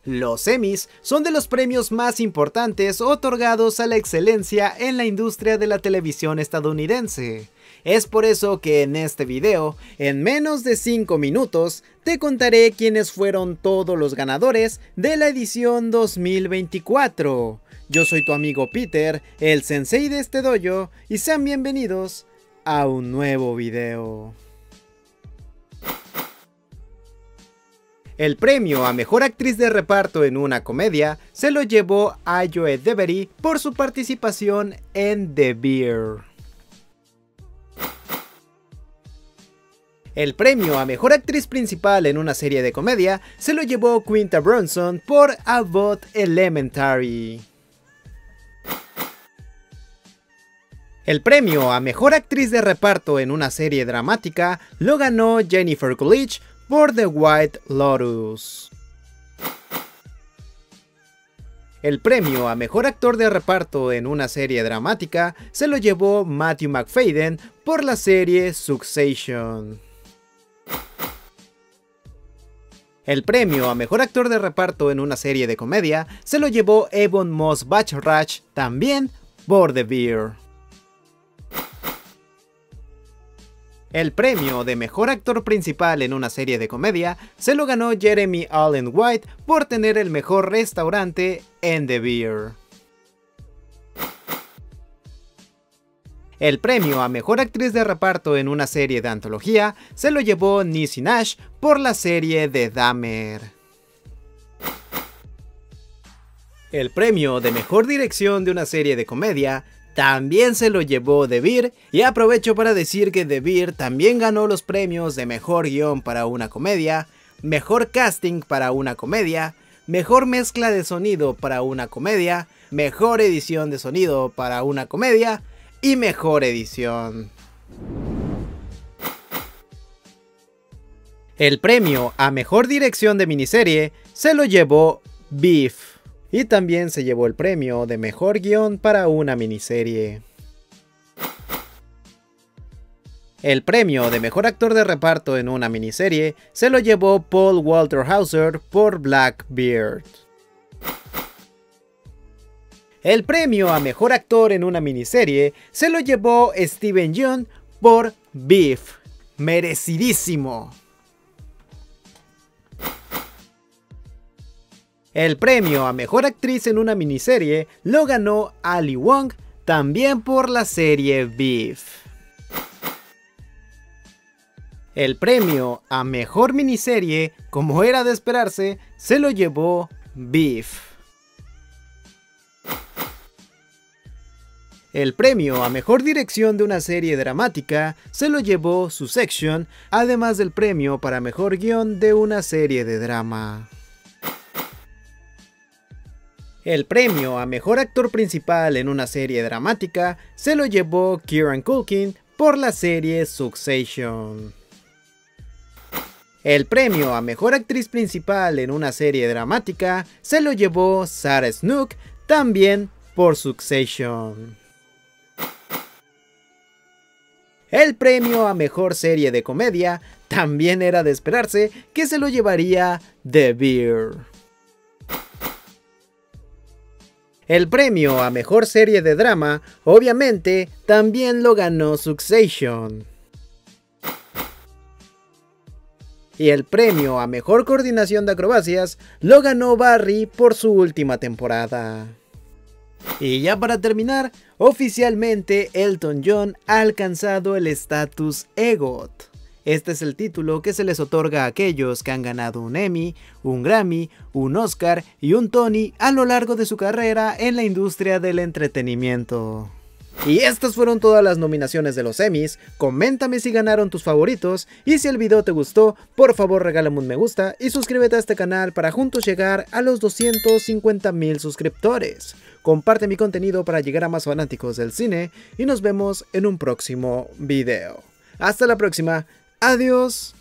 Los Emmys son de los premios más importantes otorgados a la excelencia en la industria de la televisión estadounidense. Es por eso que en este video, en menos de 5 minutos, te contaré quiénes fueron todos los ganadores de la edición 2024. Yo soy tu amigo Peter, el sensei de este dojo, y sean bienvenidos a un nuevo video. El premio a Mejor Actriz de Reparto en una Comedia se lo llevó Ayo Edebiri por su participación en The Bear. El premio a Mejor Actriz Principal en una Serie de Comedia se lo llevó Quinta Brunson por Abbott Elementary. El premio a Mejor Actriz de Reparto en una Serie Dramática lo ganó Jennifer Coolidge por The White Lotus. El premio a Mejor Actor de Reparto en una Serie Dramática se lo llevó Matthew Macfadyen por la serie Succession. El premio a Mejor Actor de Reparto en una Serie de Comedia se lo llevó Ebon Moss-Bachrach también por The Bear. El premio de Mejor Actor Principal en una Serie de Comedia se lo ganó Jeremy Allen White por tener el mejor restaurante en The Bear. El premio a Mejor Actriz de Reparto en una Serie de Antología se lo llevó Niecy Nash por la serie de Dahmer. El premio de Mejor Dirección de una Serie de Comedia también se lo llevó The Bear, y aprovecho para decir que The Bear también ganó los premios de Mejor Guión para una Comedia, Mejor Casting para una Comedia, Mejor Mezcla de Sonido para una Comedia, Mejor Edición de Sonido para una Comedia y Mejor Edición. El premio a Mejor Dirección de Miniserie se lo llevó Beef. Y también se llevó el premio de Mejor Guión para una Miniserie. El premio de Mejor Actor de Reparto en una Miniserie se lo llevó Paul Walter Hauser por Blackbeard. El premio a Mejor Actor en una Miniserie se lo llevó Steven Yeun por Beef. Merecidísimo. El premio a Mejor Actriz en una Miniserie lo ganó Ali Wong, también por la serie Beef. El premio a Mejor Miniserie, como era de esperarse, se lo llevó Beef. El premio a Mejor Dirección de una Serie Dramática se lo llevó Succession, además del premio para Mejor Guión de una Serie de Drama. El premio a Mejor Actor Principal en una Serie Dramática se lo llevó Kieran Culkin por la serie Succession. El premio a Mejor Actriz Principal en una Serie Dramática se lo llevó Sarah Snook, también por Succession. El premio a Mejor Serie de Comedia también era de esperarse que se lo llevaría The Bear. El premio a Mejor Serie de Drama, obviamente, también lo ganó Succession. Y el premio a Mejor Coordinación de Acrobacias lo ganó Barry por su última temporada. Y ya para terminar, oficialmente Elton John ha alcanzado el estatus EGOT. Este es el título que se les otorga a aquellos que han ganado un Emmy, un Grammy, un Oscar y un Tony a lo largo de su carrera en la industria del entretenimiento. Y estas fueron todas las nominaciones de los Emmys. Coméntame si ganaron tus favoritos, y si el video te gustó, por favor regálame un me gusta y suscríbete a este canal para juntos llegar a los 250,000 suscriptores. Comparte mi contenido para llegar a más fanáticos del cine y nos vemos en un próximo video. Hasta la próxima. Adiós.